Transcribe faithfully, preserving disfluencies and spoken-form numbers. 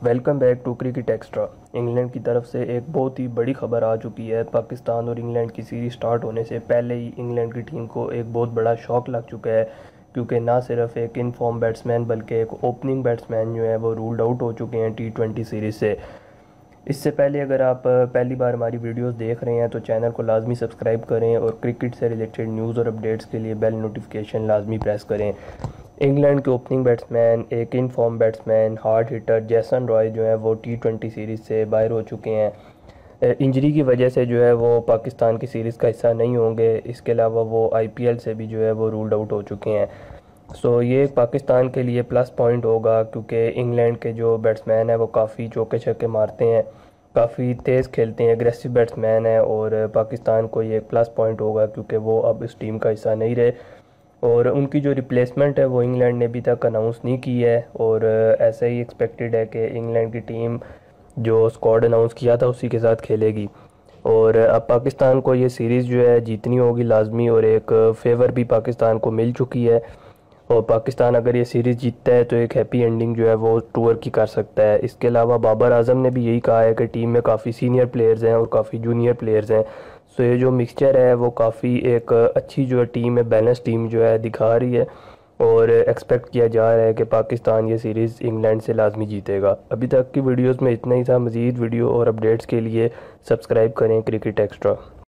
Welcome back to cricket extra. England की तरफ से एक बहुत ही बड़ी खबर आ चुकी है। पाकिस्तान और इंग्लैंड की सीरीज स्टार्ट होने से पहले ही इंग्लैंड की टीम को एक बहुत बड़ा शॉक लग चुका है, क्योंकि ना सिर्फ एक इन फॉर्म बैट्समैन बल्कि एक ओपनिंग बैट्समैन जो है वो रूल्ड आउट हो चुके हैं टी ट्वेंटी सीरीज़ से। इससे पहले अगर आप पहली बार हमारी वीडियोस देख रहे हैं तो चैनल को लाजमी सब्सक्राइब करें और क्रिकेट से रिलेटेड न्यूज़ और अपडेट्स के लिए बेल नोटिफिकेशन लाजमी प्रेस करें। इंग्लैंड के ओपनिंग बैट्समैन, एक in form batsman, hard hitter Jason Roy जो है वो टी ट्वेंटी सीरीज़ से बाहर हो चुके हैं। इंजरी की वजह से जो है वो पाकिस्तान की सीरीज़ का हिस्सा नहीं होंगे। इसके अलावा वो आईपीएल से भी जो है वो रूल्ड आउट हो चुके हैं। सो ये पाकिस्तान के लिए प्लस पॉइंट होगा, क्योंकि इंग्लैंड के जो बैट्समैन है वो काफ़ी चौके छक्के मारते हैं, काफ़ी तेज़ खेलते हैं, एग्रेसिव बैट्समैन है। और पाकिस्तान को ये प्लस पॉइंट होगा क्योंकि वो अब इस टीम का हिस्सा नहीं रहे। और उनकी जो रिप्लेसमेंट है वो इंग्लैंड ने अभी तक अनाउंस नहीं की है, और ऐसा ही एक्सपेक्टेड है कि इंग्लैंड की टीम जो स्क्वाड अनाउंस किया था उसी के साथ खेलेगी। और अब पाकिस्तान को ये सीरीज़ जो है जीतनी होगी लाजमी, और एक फेवर भी पाकिस्तान को मिल चुकी है। और पाकिस्तान अगर ये सीरीज़ जीतता है तो एक हैप्पी एंडिंग जो है वो टूर की कर सकता है। इसके अलावा बाबर आजम ने भी यही कहा है कि टीम में काफ़ी सीनियर प्लेयर्स हैं और काफ़ी जूनियर प्लेयर्स हैं। सो ये जो मिक्सचर है वो काफ़ी एक अच्छी जो टीम है, बैलेंस टीम जो है दिखा रही है। और एक्सपेक्ट किया जा रहा है कि पाकिस्तान ये सीरीज़ इंग्लैंड से लाजमी जीतेगा। अभी तक की वीडियोस में इतना ही था। मज़ीद वीडियो और अपडेट्स के लिए सब्सक्राइब करें क्रिकेट एक्स्ट्रा।